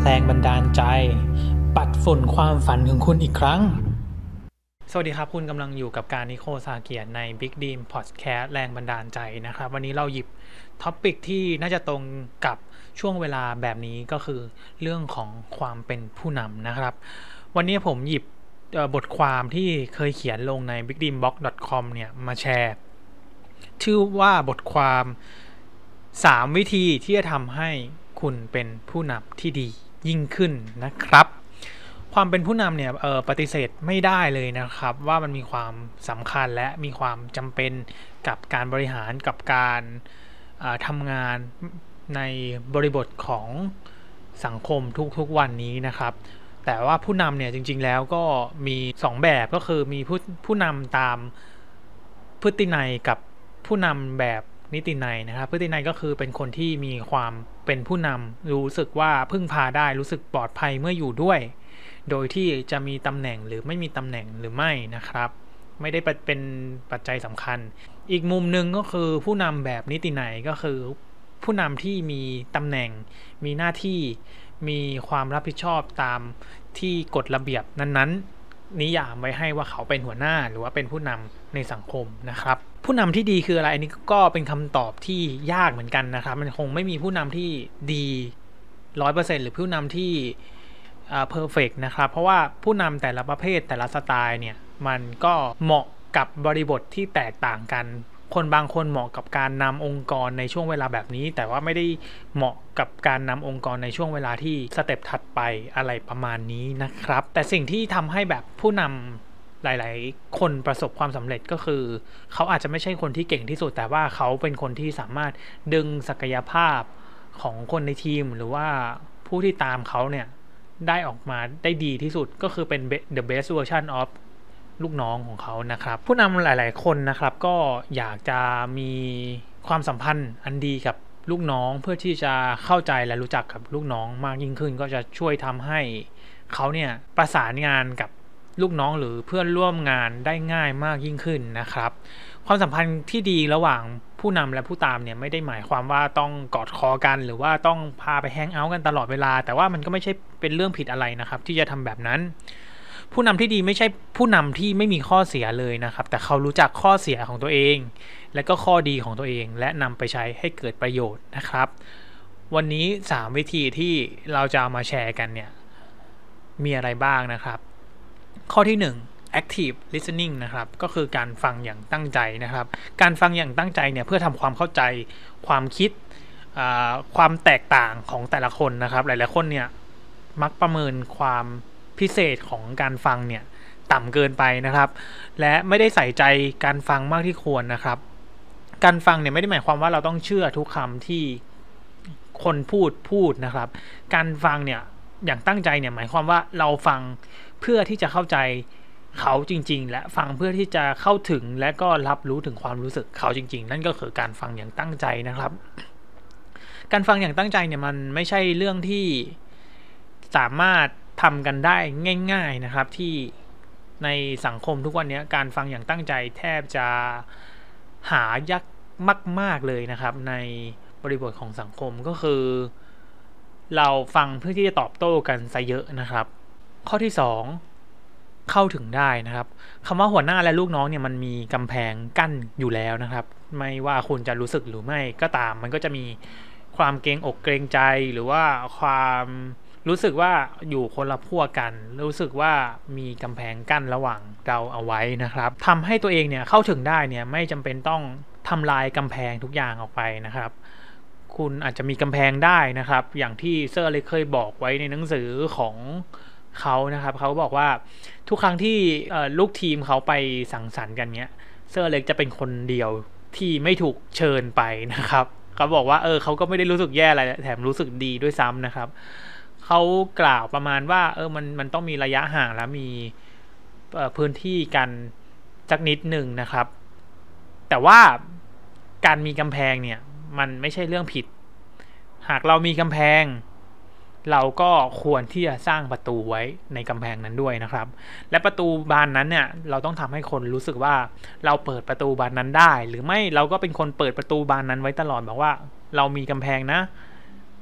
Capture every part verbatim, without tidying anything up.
แรงบันดาลใจปัดฝุ่นความฝันของคุณอีกครั้งสวัสดีครับคุณกำลังอยู่กับการนิโคซาเกียใน Big Dream Podcast แรงบันดาลใจนะครับวันนี้เราหยิบท็อปิกที่น่าจะตรงกับช่วงเวลาแบบนี้ก็คือเรื่องของความเป็นผู้นำนะครับวันนี้ผมหยิบบทความที่เคยเขียนลงใน บิ๊กดรีมบล็อก ดอท คอม เนี่ยมาแชร์ชื่อว่าบทความสามวิธีที่จะทำให้คุณเป็นผู้นำที่ดียิ่งขึ้นนะครับความเป็นผู้นำเนี่ยเอ่อปฏิเสธไม่ได้เลยนะครับว่ามันมีความสำคัญและมีความจำเป็นกับการบริหารกับการทำงานในบริบทของสังคมทุกๆวันนี้นะครับแต่ว่าผู้นำเนี่ยจริงๆแล้วก็มีสองแบบก็คือมีผู้ผู้นำตามพฤตินัยกับผู้นำแบบนิตินัยนะครับพฤตินัยก็คือเป็นคนที่มีความเป็นผู้นำรู้สึกว่าพึ่งพาได้รู้สึกปลอดภัยเมื่ออยู่ด้วยโดยที่จะมีตำแหน่งหรือไม่มีตำแหน่งหรือไม่นะครับไม่ได้เป็นปัจจัยสำคัญอีกมุมหนึ่งก็คือผู้นำแบบนิตินัยก็คือผู้นำที่มีตำแหน่งมีหน้าที่มีความรับผิดชอบตามที่กฎระเบียบนั้นๆนิยามไว้ให้ว่าเขาเป็นหัวหน้าหรือว่าเป็นผู้นำในสังคมนะครับผู้นำที่ดีคืออะไรอันนี้ก็เป็นคำตอบที่ยากเหมือนกันนะครับมันคงไม่มีผู้นำที่ดี ร้อยเปอร์เซ็นต์ หรือผู้นำที่อ่าเพอร์เฟกต์นะครับเพราะว่าผู้นำแต่ละประเภทแต่ละสไตล์เนี่ยมันก็เหมาะกับบริบทที่แตกต่างกันคนบางคนเหมาะกับการนำองค์กรในช่วงเวลาแบบนี้แต่ว่าไม่ได้เหมาะกับการนำองค์กรในช่วงเวลาที่สเต็ปถัดไปอะไรประมาณนี้นะครับแต่สิ่งที่ทำให้แบบผู้นำหลายๆคนประสบความสำเร็จก็คือเขาอาจจะไม่ใช่คนที่เก่งที่สุดแต่ว่าเขาเป็นคนที่สามารถดึงศักยภาพของคนในทีมหรือว่าผู้ที่ตามเขาเนี่ยได้ออกมาได้ดีที่สุดก็คือเป็น the best version of ลูกน้องของเขานะครับผู้นำหลายๆคนนะครับก็อยากจะมีความสัมพันธ์อันดีกับลูกน้องเพื่อที่จะเข้าใจและรู้จักกับลูกน้องมากยิ่งขึ้นก็จะช่วยทำให้เขาเนี่ยประสานงานกับลูกน้องหรือเพื่อนร่วมงานได้ง่ายมากยิ่งขึ้นนะครับความสัมพันธ์ที่ดีระหว่างผู้นำและผู้ตามเนี่ยไม่ได้หมายความว่าต้องกอดคอกันหรือว่าต้องพาไปแฮงเอาท์กันตลอดเวลาแต่ว่ามันก็ไม่ใช่เป็นเรื่องผิดอะไรนะครับที่จะทำแบบนั้นผู้นำที่ดีไม่ใช่ผู้นำที่ไม่มีข้อเสียเลยนะครับแต่เขารู้จักข้อเสียของตัวเองและก็ข้อดีของตัวเองและนำไปใช้ให้เกิดประโยชน์นะครับวันนี้สามวิธีที่เราจะเอามาแชร์กันเนี่ยมีอะไรบ้างนะครับข้อที่หนึ่งactive listening นะครับก็คือการฟังอย่างตั้งใจนะครับการฟังอย่างตั้งใจเนี่ยเพื่อทำความเข้าใจความคิดความแตกต่างของแต่ละคนนะครับหลายๆคนเนี่ยมักประเมินความพิเศษของการฟังเนี่ยต่ำเกินไปนะครับและไม่ได้ใส่ใจการฟังมากที่ควรนะครับการฟังเนี่ยไม่ได้หมายความว่าเราต้องเชื่อทุกคำที่คนพูดพูดนะครับการฟังเนี่ยอย่างตั้งใจเนี่ยหมายความว่าเราฟังเพื่อที่จะเข้าใจเขาจริงๆและฟังเพื่อที่จะเข้าถึงและก็รับรู้ถึงความรู้สึกเขาจริงๆนั่นก็คือการฟังอย่างตั้งใจนะครับการฟังอย่างตั้งใจเนี่ยมันไม่ใช่เรื่องที่สามารถทำกันได้ง่ายๆนะครับที่ในสังคมทุกวันนี้การฟังอย่างตั้งใจแทบจะหายากมากๆเลยนะครับในบริบทของสังคมก็คือเราฟังเพื่อที่จะตอบโต้กันซะเยอะนะครับข้อที่สองเข้าถึงได้นะครับคำว่าหัวหน้าและลูกน้องเนี่ยมันมีกำแพงกั้นอยู่แล้วนะครับไม่ว่าคุณจะรู้สึกหรือไม่ก็ตามมันก็จะมีความเกรงอกเกรงใจหรือว่าความรู้สึกว่าอยู่คนละพวกกันรู้สึกว่ามีกำแพงกั้นระหว่างเราเอาไว้นะครับทำให้ตัวเองเนี่ยเข้าถึงได้เนี่ยไม่จำเป็นต้องทำลายกำแพงทุกอย่างออกไปนะครับคุณอาจจะมีกำแพงได้นะครับอย่างที่เซอร์เลยเคยบอกไว้ในหนังสือของเขานะครับเขาบอกว่าทุกครั้งที่ลูกทีมเขาไปสังสรรค์กันเนี้ยเซอร์เล็กจะเป็นคนเดียวที่ไม่ถูกเชิญไปนะครับเขาบอกว่าเออเขาก็ไม่ได้รู้สึกแย่อะไรแถมรู้สึกดีด้วยซ้ำนะครับเขากล่าวประมาณว่าเออมันมันต้องมีระยะห่างแล้วมีพื้นที่กันสักนิดหนึ่งนะครับแต่ว่าการมีกำแพงเนี่ยมันไม่ใช่เรื่องผิดหากเรามีกำแพงเราก็ควรที่จะสร้างประตูไว้ในกำแพงนั้นด้วยนะครับและประตูบานนั้นเนี่ยเราต้องทำให้คนรู้สึกว่าเราเปิดประตูบานนั้นได้หรือไม่เราก็เป็นคนเปิดประตูบานนั้นไว้ตลอดบอกว่าเรามีกำแพงนะ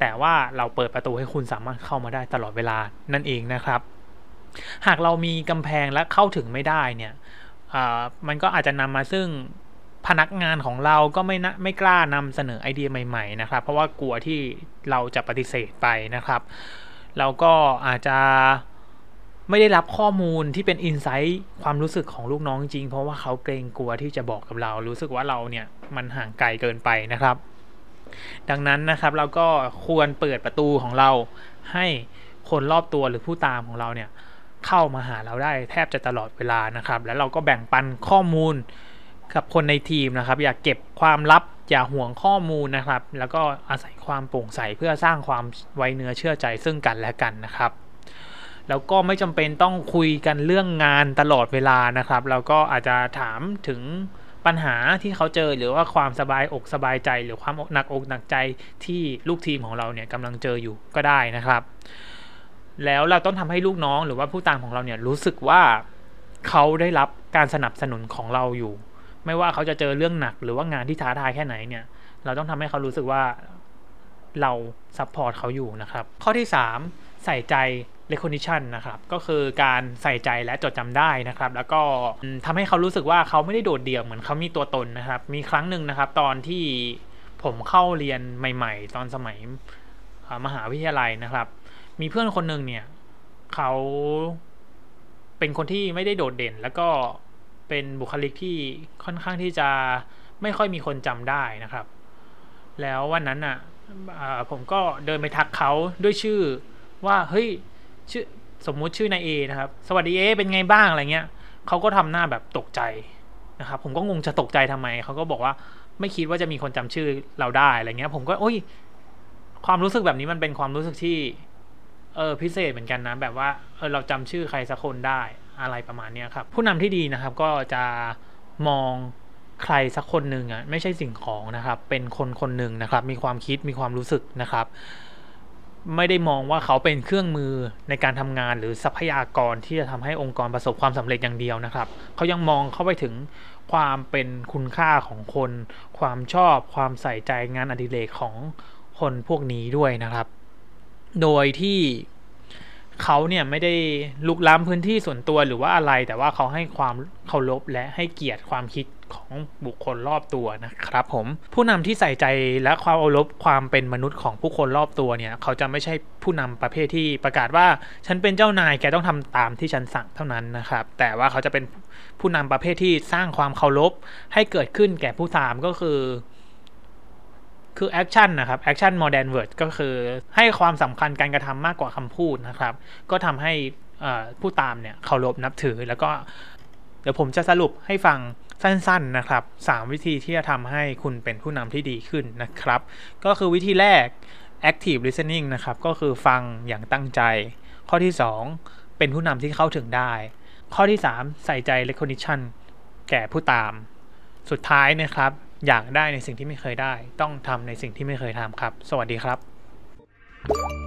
แต่ว่าเราเปิดประตูให้คุณสามารถเข้ามาได้ตลอดเวลานั่นเองนะครับหากเรามีกำแพงและเข้าถึงไม่ได้เนี่ยมันก็อาจจะนำมาซึ่งพนักงานของเราก็ไม่นะไม่กล้านำเสนอไอเดียใหม่ๆนะครับเพราะว่ากลัวที่เราจะปฏิเสธไปนะครับเราก็อาจจะไม่ได้รับข้อมูลที่เป็นอินไซต์ความรู้สึกของลูกน้องจริงเพราะว่าเขาเกรงกลัวที่จะบอกกับเรารู้สึกว่าเราเนี่ยมันห่างไกลเกินไปนะครับดังนั้นนะครับเราก็ควรเปิดประตูของเราให้คนรอบตัวหรือผู้ตามของเราเนี่ยเข้ามาหาเราได้แทบจะตลอดเวลานะครับแล้วเราก็แบ่งปันข้อมูลกับคนในทีมนะครับอย่าเก็บความลับอย่าห่วงข้อมูลนะครับแล้วก็อาศัยความโปร่งใสเพื่อสร้างความไว้เนื้อเชื่อใจซึ่งกันและกันนะครับแล้วก็ไม่จำเป็นต้องคุยกันเรื่องงานตลอดเวลานะครับเราก็อาจจะถามถึงปัญหาที่เขาเจอหรือว่าความสบายอกสบายใจหรือความหนักอกหนักใจที่ลูกทีมของเราเนี่ยกำลังเจออยู่ก็ได้นะครับแล้วเราต้องทำให้ลูกน้องหรือว่าผู้ตามของเราเนี่ยรู้สึกว่าเขาได้รับการสนับสนุนของเราอยู่ไม่ว่าเขาจะเจอเรื่องหนักหรือว่างานที่ท้าทายแค่ไหนเนี่ยเราต้องทำให้เขารู้สึกว่าเราซัพพอร์ตเขาอยู่นะครับข้อที่สามใส่ใจ recognition นะครับก็คือการใส่ใจและจดจำได้นะครับแล้วก็ทำให้เขารู้สึกว่าเขาไม่ได้โดดเดี่ยวเหมือนเขามีตัวตนนะครับมีครั้งหนึ่งนะครับตอนที่ผมเข้าเรียนใหม่ๆตอนสมัยมหาวิทยาลัยนะครับมีเพื่อนคนหนึ่งเนี่ยเขาเป็นคนที่ไม่ได้โดดเด่นแล้วก็เป็นบุคลิกที่ค่อนข้างที่จะไม่ค่อยมีคนจำได้นะครับแล้ววันนั้นอ่ะผมก็เดินไปทักเขาด้วยชื่อว่าเฮ้ยชื่อสมมุติชื่อนายเอนะครับสวัสดีเอเป็นไงบ้างอะไรเงี้ยเขาก็ทำหน้าแบบตกใจนะครับผมก็งงจะตกใจทำไมเขาก็บอกว่าไม่คิดว่าจะมีคนจำชื่อเราได้อะไรเงี้ยผมก็โอ้ยความรู้สึกแบบนี้มันเป็นความรู้สึกที่เออพิเศษเหมือนกันนะแบบว่าเออเราจำชื่อใครสักคนได้อะไรประมาณนี้ครับผู้นำที่ดีนะครับก็จะมองใครสักคนหนึ่งอ่ะไม่ใช่สิ่งของนะครับเป็นคนคนหนึ่งนะครับมีความคิดมีความรู้สึกนะครับไม่ได้มองว่าเขาเป็นเครื่องมือในการทำงานหรือทรัพยากรที่จะทำให้องค์กรประสบความสำเร็จอย่างเดียวนะครับเขายังมองเข้าไปถึงความเป็นคุณค่าของคนความชอบความใส่ใจงานอดิเรกของคนพวกนี้ด้วยนะครับโดยที่เขาเนี่ยไม่ได้ลุกล้ำพื้นที่ส่วนตัวหรือว่าอะไรแต่ว่าเขาให้ความเคารพและให้เกียรติความคิดของบุคคลรอบตัวนะครับผมผู้นำที่ใส่ใจและความเคารพความเป็นมนุษย์ของผู้คนรอบตัวเนี่ยเขาจะไม่ใช่ผู้นำประเภทที่ประกาศว่าฉันเป็นเจ้านายแกต้องทำตามที่ฉันสั่งเท่านั้นนะครับแต่ว่าเขาจะเป็นผู้นำประเภทที่สร้างความเคารพให้เกิดขึ้นแก่ผู้ตามก็คือคือแอคชั่นนะครับแอคชั่น more than word ก็คือให้ความสำคัญการกระทำมากกว่าคำพูดนะครับก็ทำให้ผู้ตามเนี่ยเคารพนับถือแล้วก็เดี๋ยวผมจะสรุปให้ฟังสั้นๆนะครับสามวิธีที่จะทำให้คุณเป็นผู้นำที่ดีขึ้นนะครับก็คือวิธีแรก active listening นะครับก็คือฟังอย่างตั้งใจข้อที่สองเป็นผู้นำที่เข้าถึงได้ข้อที่สามใส่ใจ recognition แก่ผู้ตามสุดท้ายนะครับอยากได้ในสิ่งที่ไม่เคยได้ต้องทำในสิ่งที่ไม่เคยทำครับสวัสดีครับ